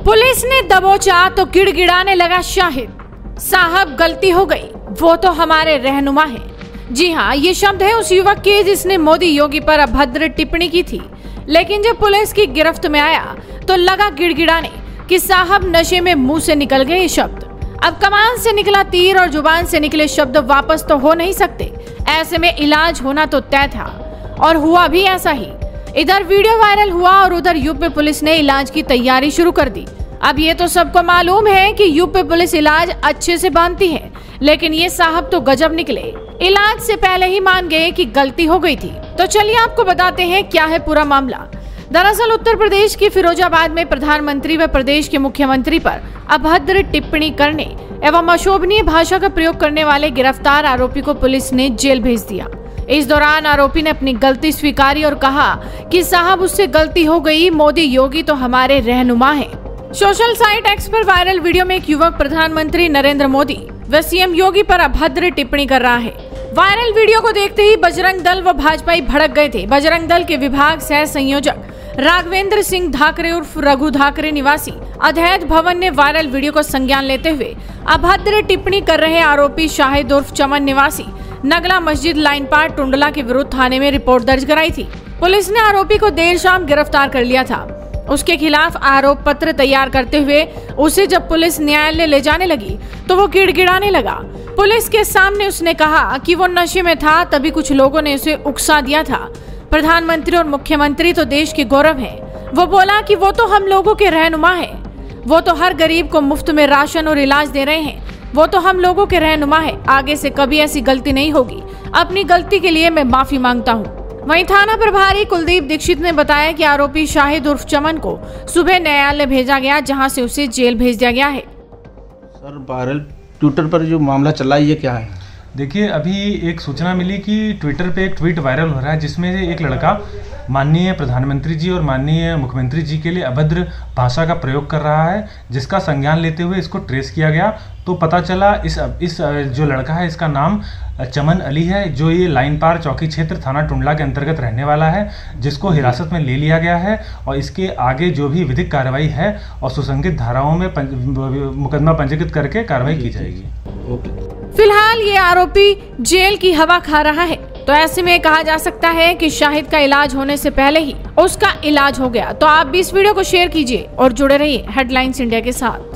Police ने दबोचा तो गिड़गिड़ाने लगा शाहिद। साहब गलती हो गई, वो तो हमारे रहनुमा हैं। जी हाँ, ये शब्द है उस युवक के जिसने मोदी योगी पर अभद्र टिप्पणी की थी। लेकिन जब पुलिस की गिरफ्त में आया तो लगा गिड़गिड़ाने कि साहब नशे में मुंह से निकल गए ये शब्द। अब कमान से निकला तीर और जुबान से निकले शब्द वापस तो हो नहीं सकते। ऐसे में इलाज होना तो तय था और हुआ भी ऐसा ही। इधर वीडियो वायरल हुआ और उधर यूपी पुलिस ने इलाज की तैयारी शुरू कर दी। अब ये तो सबको मालूम है कि यूपी पुलिस इलाज अच्छे से बांधती है, लेकिन ये साहब तो गजब निकले। इलाज से पहले ही मान गए कि गलती हो गई थी। तो चलिए आपको बताते हैं क्या है पूरा मामला। दरअसल उत्तर प्रदेश के फिरोजाबाद में प्रधानमंत्री व प्रदेश के मुख्यमंत्री पर अभद्र टिप्पणी करने एवं अशोभनीय भाषा का प्रयोग करने वाले गिरफ्तार आरोपी को पुलिस ने जेल भेज दिया। इस दौरान आरोपी ने अपनी गलती स्वीकारी और कहा कि साहब उससे गलती हो गई, मोदी योगी तो हमारे रहनुमा हैं। सोशल साइट एक्स पर वायरल वीडियो में एक युवक प्रधानमंत्री नरेंद्र मोदी व सीएम योगी पर अभद्र टिप्पणी कर रहा है। वायरल वीडियो को देखते ही बजरंग दल व भाजपाई भड़क गए थे। बजरंग दल के विभाग सह संयोजक राघवेंद्र सिंह धाकरे उर्फ रघु धाकरे निवासी अधैत भवन ने वायरल वीडियो को संज्ञान लेते हुए अभद्र टिप्पणी कर रहे आरोपी शाहिद उर्फ चमन निवासी नगला मस्जिद लाइन पार टुंडला के विरुद्ध थाने में रिपोर्ट दर्ज कराई थी। पुलिस ने आरोपी को देर शाम गिरफ्तार कर लिया था। उसके खिलाफ आरोप पत्र तैयार करते हुए उसे जब पुलिस न्यायालय ले जाने लगी तो वो गिड़गिड़ाने लगा। पुलिस के सामने उसने कहा कि वो नशे में था, तभी कुछ लोगों ने उसे उकसा दिया था। प्रधानमंत्री और मुख्यमंत्री तो देश के गौरव हैं। वो बोला कि वो तो हम लोगों के रहनुमा हैं। वो तो हर गरीब को मुफ्त में राशन और इलाज दे रहे हैं। वो तो हम लोगों के रहनुमा है। आगे से कभी ऐसी गलती नहीं होगी। अपनी गलती के लिए मैं माफी मांगता हूँ। वहीं थाना प्रभारी कुलदीप दीक्षित ने बताया कि आरोपी शाहिद उर्फ चमन को सुबह न्यायालय भेजा गया, जहां से उसे जेल भेज दिया गया है। सर, वायरल ट्विटर पर जो मामला चला है ये क्या है? देखिए, अभी एक सूचना मिली कि ट्विटर पे एक ट्वीट वायरल हो रहा है जिसमें एक लड़का माननीय प्रधानमंत्री जी और माननीय मुख्यमंत्री जी के लिए अभद्र भाषा का प्रयोग कर रहा है, जिसका संज्ञान लेते हुए इसको ट्रेस किया गया तो पता चला इस जो लड़का है इसका नाम चमन अली है, जो ये लाइन पार चौकी क्षेत्र थाना टुंडला के अंतर्गत रहने वाला है, जिसको हिरासत में ले लिया गया है और इसके आगे जो भी विधिक कार्रवाई है और सुसंगत धाराओं में मुकदमा पंजीकृत करके कार्रवाई की जाएगी। फिलहाल ये आरोपी जेल की हवा खा रहा है, तो ऐसे में कहा जा सकता है कि शाहिद का इलाज होने से पहले ही उसका इलाज हो गया। तो आप भी इस वीडियो को शेयर कीजिए और जुड़े रहिए हेडलाइंस इंडिया के साथ।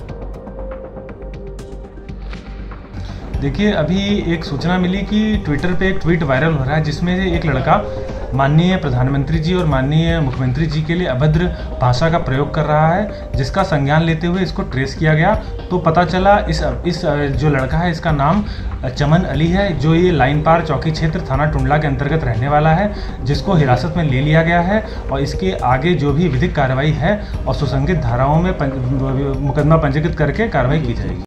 देखिए, अभी एक सूचना मिली कि ट्विटर पे एक ट्वीट वायरल हो रहा है जिसमें एक लड़का माननीय प्रधानमंत्री जी और माननीय मुख्यमंत्री जी के लिए अभद्र भाषा का प्रयोग कर रहा है, जिसका संज्ञान लेते हुए इसको ट्रेस किया गया तो पता चला इस जो लड़का है इसका नाम चमन अली है, जो ये लाइन पार चौकी क्षेत्र थाना टुंडला के अंतर्गत रहने वाला है, जिसको हिरासत में ले लिया गया है और इसके आगे जो भी विधिक कार्रवाई है और सुसंगत धाराओं में मुकदमा पंजीकृत करके कार्रवाई की जाएगी।